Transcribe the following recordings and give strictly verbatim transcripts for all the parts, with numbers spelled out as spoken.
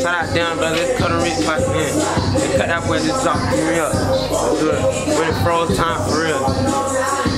Cut out down, brother. Let's cut a rich pipe in. Let's cut that boy, just drop me up. Let's do it. When it froze time for real.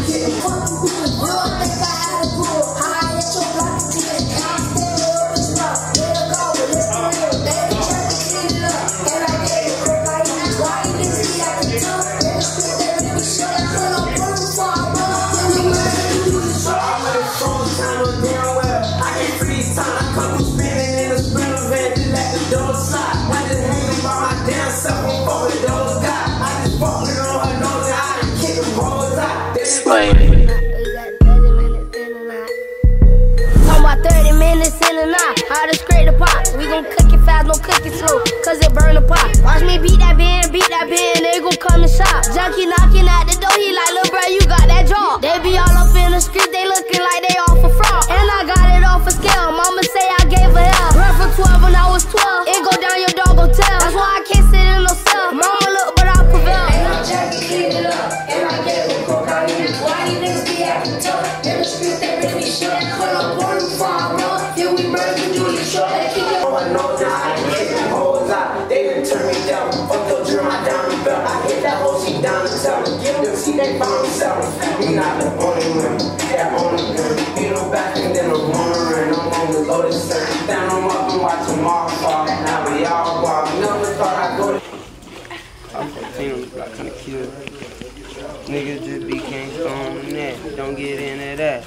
Talking about thirty minutes in and out. How to scrape the pot. We gon' cook it fast, no cook it slow, cause it burn the pot. Watch me beat that band, beat that band, they gon' come and shop. Junkie knocking at the door, he like, little bro, you got that job. They be all up in the street, they looking like they off a fraud. And I got it off a scale, mama say I gave her hell. Run for twelve when I was twelve, it go down, your dog gon' tell. That's why I can't sit in no cell. Mama look, but I prevail. And I check it, clean it up, and I gave her cocaine. Why these niggas be acting tough? In the street, they really shit. Pull up on the farm, then we murder do the show. They keep your I know now I can kick them hoes out. They done turn me down. Fuck your turn my down the belt. I hit that hoe, she down the town. Give them, see they found themselves. We not the only one. Yeah, only gun. Beat them back and then I'm on the run. I'm on the loaded sun. Stand them up and watch them all fall. Now we all walk. Never thought I'd go to. I'm fourteen, I'm like kinda cute. Niggas just be gangsta on the net. Don't get into that.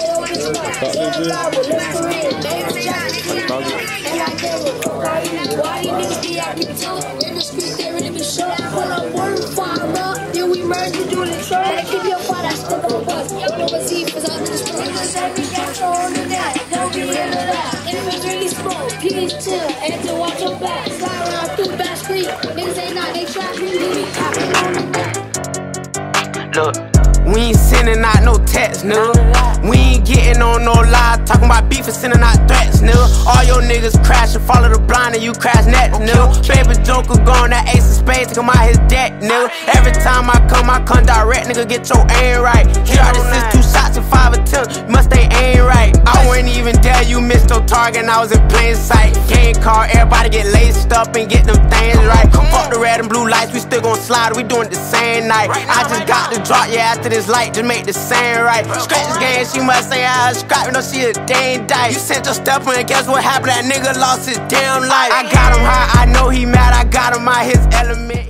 Why these niggas be acting tough? In the street, they really be short. Pull up one farm up, then we merge to do the truck. They keep your part, I stick on the bus. Y'all know what's deep, cause I'm in the street. Niggas say we got on the net. Don't be into that. If it's really smoke, please chill. And to watch your back. Slide around through back street. Niggas ain't not, they trap me, leave me tapping on the net. Look, we ain't sending out no text, nigga. We ain't getting on no lies, talking about beef and sending out threats, nigga. All your niggas crashing, follow the blind and you crash next, nigga. Baby Joker going that ace of spades, take him out his deck, nigga. Every time I come, I come direct, nigga, get your aim right. He already sent two shots and five attempts, you must stay aim right. I wouldn't even dare you missed your target and I was in plain sight. Game card, everybody get laced up and get them things right. Fuck the red and blue lights, we still gon' slide, we doing it the same night. I just got the drop, yeah, after this light, just make the same right. Scratch this game, she must say I scrap, you know she a dang dice. You sent your step and guess what happened? That nigga lost his damn life. I got him high, I know he mad, I got him out his element.